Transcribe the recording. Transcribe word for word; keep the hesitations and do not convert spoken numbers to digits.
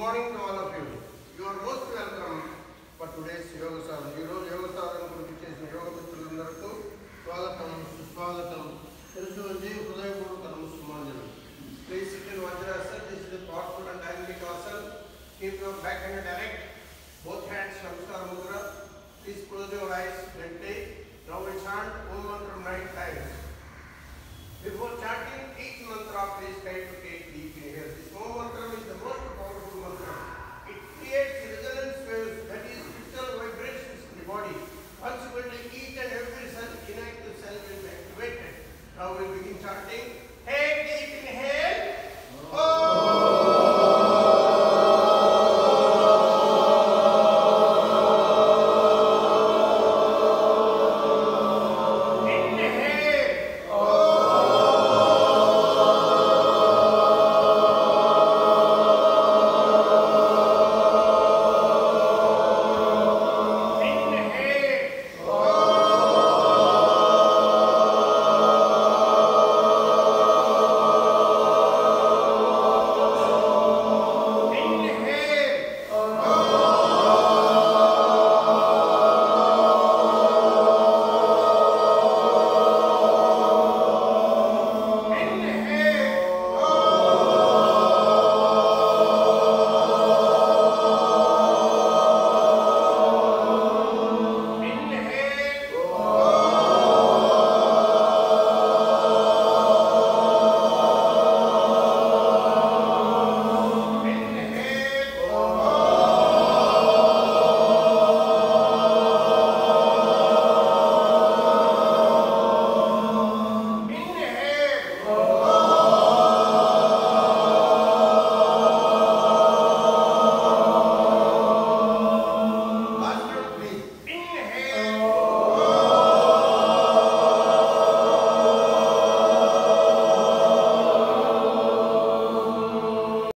morning to all of you. You are most welcome for today's Yogacharya. ఈ రోజు యోగసాధన గురించి చేసిన యోగ మిత్రులందరికీ స్వాగతం, సుస్వాగతం. తెలుసుకుంది హృదయపూర్వక నమస్సుమాంజలి. Please sit in Vajrasana. This is a powerful and dynamic asana. Keep your back hand erect. Both hands Namaskar Mudra. Please close your eyes. Meditate. Now we chant Om Mantra nine times. Before chanting each mantra, please try to take deep inhale. This Om Mantra is the most